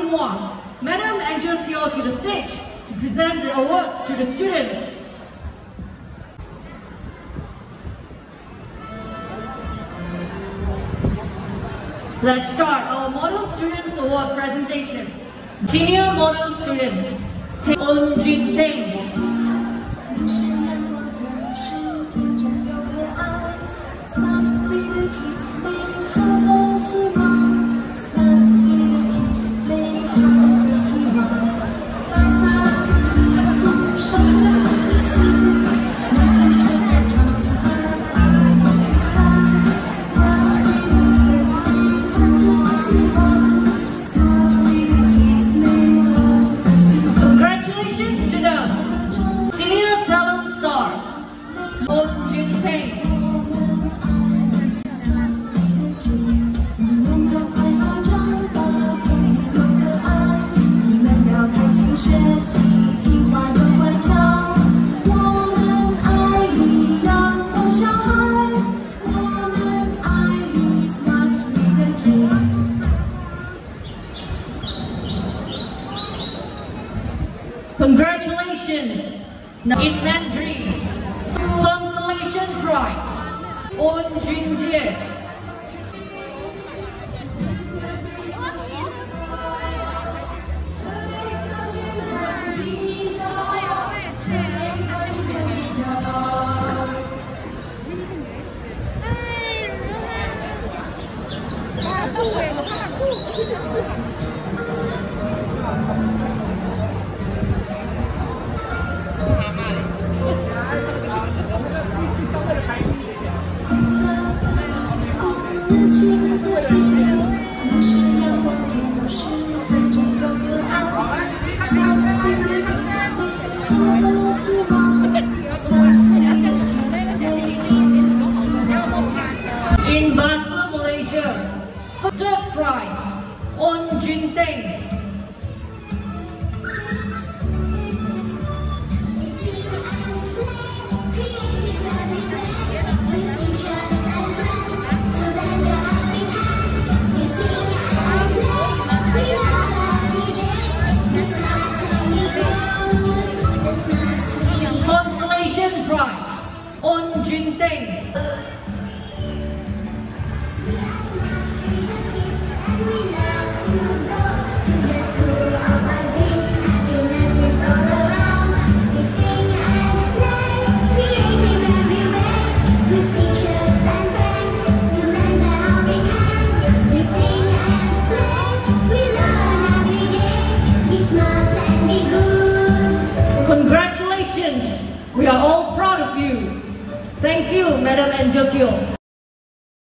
Muar, Madam Angel Teo to the stage to present the awards to the students. Let's start our Model Students Award presentation. Senior Model Students, On Jin Teng. Congratulations! In Mandarin, Consolation Prize, On Junjie. In Basel, Malaysia, third prize, On Jin Teng. Consolation prize, On Jin Teng. Congratulations! We are all proud of you. Thank you, Madam Angel Teo.